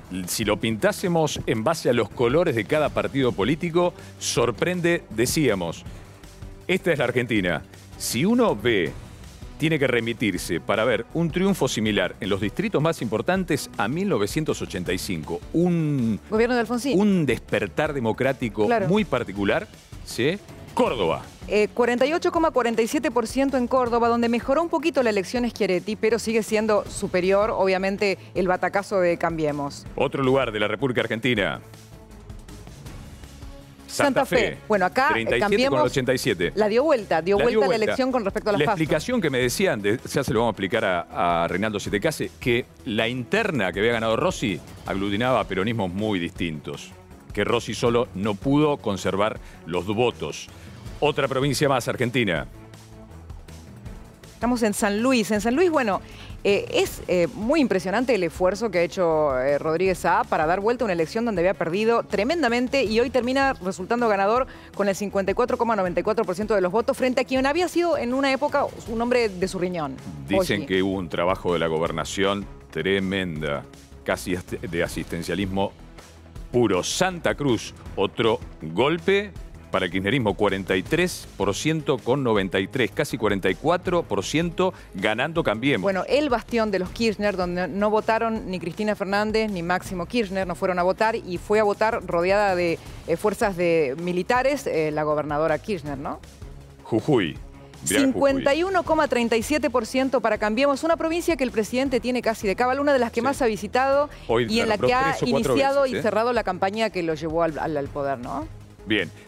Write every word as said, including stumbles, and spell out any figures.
si lo pintásemos en base a los colores de cada partido político, sorprende, decíamos, esta es la Argentina. Si uno ve, tiene que remitirse para ver un triunfo similar en los distritos más importantes a mil novecientos ochenta y cinco. Un, Gobierno de Alfonsín. Un despertar democrático claro. muy particular. ¿Sí? Córdoba. Eh, cuarenta y ocho coma cuarenta y siete por ciento en Córdoba, donde mejoró un poquito la elección Schiaretti, pero sigue siendo superior, obviamente, el batacazo de Cambiemos. Otro lugar de la República Argentina. Santa, Santa Fe. Fe. Bueno, acá treinta y siete Cambiemos con ochenta y siete. La dio vuelta, dio la vuelta dio la vuelta. elección con respecto a las La PASO. explicación que me decían, de, ya se lo vamos a explicar a, a Reinaldo Sietecase, que la interna que había ganado Rossi aglutinaba a peronismos muy distintos. Que Rossi solo no pudo conservar los votos. Otra provincia más, Argentina. Estamos en San Luis. En San Luis, bueno, eh, es eh, muy impresionante el esfuerzo que ha hecho eh, Rodríguez Saá para dar vuelta a una elección donde había perdido tremendamente y hoy termina resultando ganador con el cincuenta y cuatro coma noventa y cuatro por ciento de los votos frente a quien había sido en una época un hombre de su riñón. Dicen Oye. que hubo un trabajo de la gobernación tremenda, casi de asistencialismo puro. Santa Cruz, otro golpe para el kirchnerismo, cuarenta y tres por ciento con noventa y tres, casi cuarenta y cuatro por ciento ganando Cambiemos. Bueno, el bastión de los Kirchner, donde no votaron ni Cristina Fernández ni Máximo Kirchner, no fueron a votar y fue a votar rodeada de eh, fuerzas de militares, eh, la gobernadora Kirchner, ¿no? Jujuy. cincuenta y uno coma treinta y siete por ciento para Cambiemos, una provincia que el presidente tiene casi de cábala, una de las que sí. más ha visitado Hoy y en la que ha iniciado veces, ¿eh? y cerrado la campaña que lo llevó al, al, al poder, ¿no? Bien.